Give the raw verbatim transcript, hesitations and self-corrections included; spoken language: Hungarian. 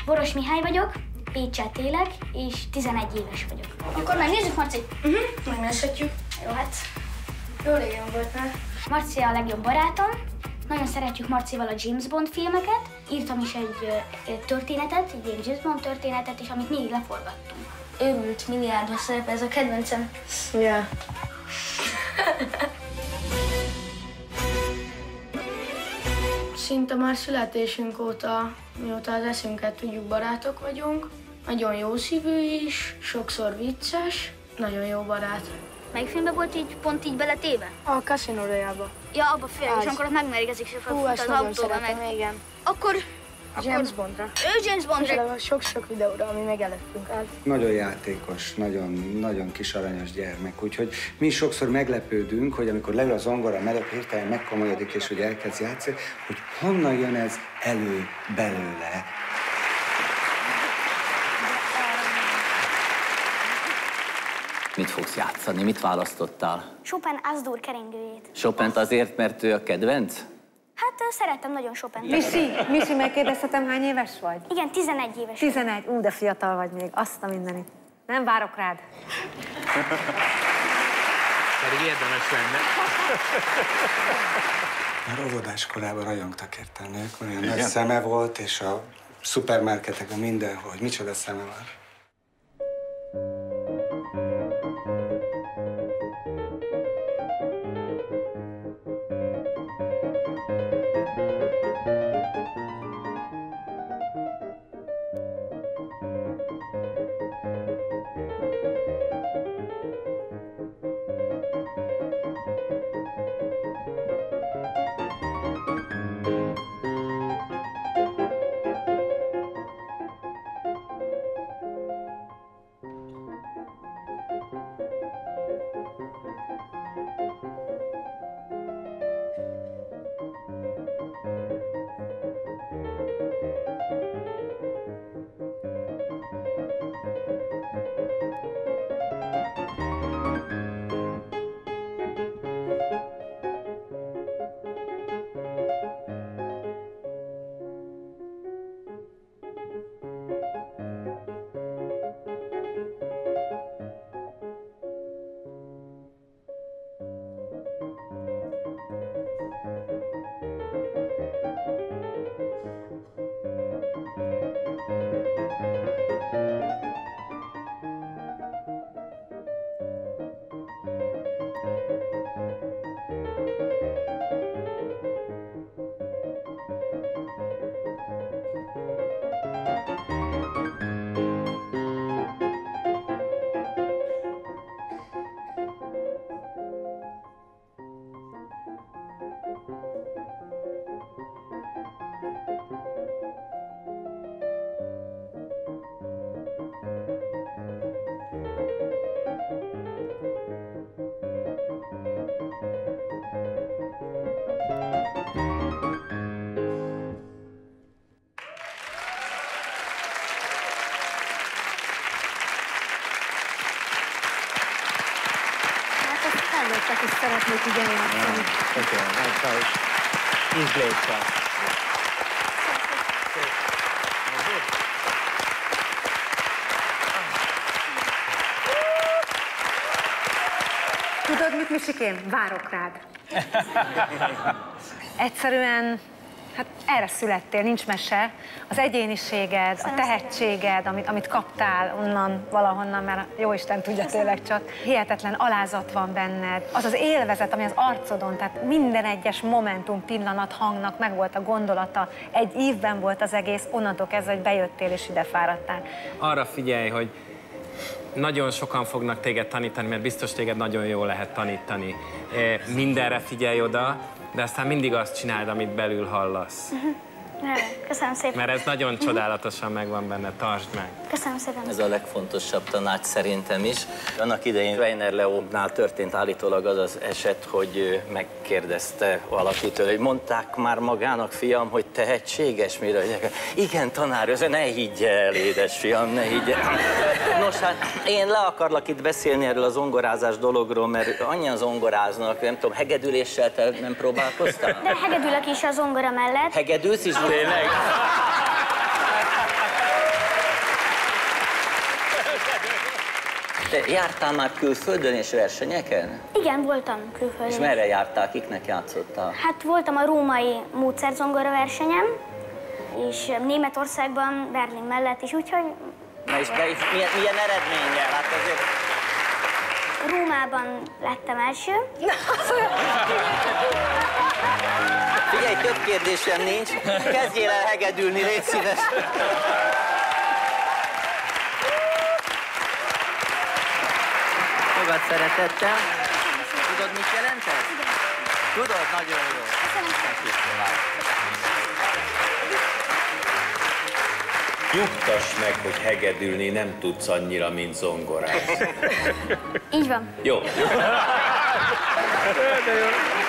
Boros Mihály vagyok, Pécsett élek, és tizenegy éves vagyok. Akkor megnézzük, Marci? Uh-huh. Megnézhetjük. Jó, hát. Jó régen volt már. Marci a legjobb barátom. Nagyon szeretjük Marcival a James Bond filmeket. Írtam is egy ö, történetet, egy ilyen James Bond történetet, és amit mindig leforgattunk. Őrült milliárdos szerep, ez a kedvencem. Yeah. Szinte már születésünk óta, mióta az eszünket tudjuk, barátok vagyunk. Nagyon jó szívű is, sokszor vicces, nagyon jó barát. Melyik filmben volt így pont így beletéve? A Casino Royale-ba. Ja, abba fél, és amikor ott megmerigezik, és Hú, fut ezt az nagyon autóba szeretem, meg. igen. Akkor... James Bondra. Ő James Bondra. És sok-sok videóra, ami meg előttünk áll. Nagyon játékos, nagyon, nagyon kis aranyos gyermek, úgyhogy mi sokszor meglepődünk, hogy amikor leül a zongora mellett, hirtelen megkomolyodik és hogy elkezd játszani, hogy honnan jön ez elő belőle. Mit fogsz játszani? Mit választottál? Chopin Az-dur keringőjét. Chopint azért, mert ő a kedvenc? Hát szeretem nagyon Chopint. Misi, Misi, megkérdezhetem, hány éves vagy? Igen, tizenegy éves. tizenegy. Ú, de fiatal vagy még. Azt a mindenit. Nem várok rád. Pedig érdemes lenne. Már óvodás korában rajongtak érte a nők, olyan nagy szeme volt, és a szupermarketekben mindenhol, hogy micsoda szeme van. Felnőttek is szeretnék így eljátszani. Oké, hát ízléssel. Tudod mit, Misikém? Várok rád. Egyszerűen, hát erre születtél, nincs mese. Az egyéniséged, a tehetséged, amit, amit kaptál onnan, valahonnan, mert jóisten tudja tényleg csak. Hihetetlen alázat van benned. Az az élvezet, ami az arcodon, tehát minden egyes momentum, pillanat, hangnak megvolt a gondolata. Egy ívben volt az egész, onnantól kezdve, hogy bejöttél és ide fáradtál. Arra figyelj, hogy nagyon sokan fognak téged tanítani, mert biztos téged nagyon jól lehet tanítani. Mindenre figyelj oda, de aztán mindig azt csináld, amit belül hallasz. Köszönöm szépen. Mert ez nagyon csodálatosan megvan benne, tartsd meg. Köszönöm szépen. Ez a legfontosabb tanács szerintem is. Annak idején Weiner Leónál történt állítólag az az eset, hogy megkérdezte valakitől, hogy mondták már magának, fiam, hogy tehetséges, mire? Igen, tanár, ez ne higgy el, édesfiam, ne higgy el. Nos, hát én le akarlak itt beszélni erről a zongorázás dologról, mert annyian zongoráznak, nem tudom, hegedüléssel te nem próbálkoztál? De hegedülök is a zongora mellett. Hegedülsz is? Tényleg? Te jártál már külföldön és versenyeken? Igen, voltam külföldön. És merre jártál, kiknek játszottál? Hát voltam a római módszerzongora versenyem, és Németországban, Berlin mellett is, úgyhogy... Na és de is milyen, milyen eredménnyel? Hát azért... Rómában lettem első. Figyelj, több kérdésem nincs. Kezdjél el hegedülni, légy szíves. Fogad szeretettel. Tudod, mit jelent ez? Tudod? Nagyon jó. Nyugtass meg, hogy hegedülni nem tudsz annyira, mint zongorázni. Így van. Jó. De jó.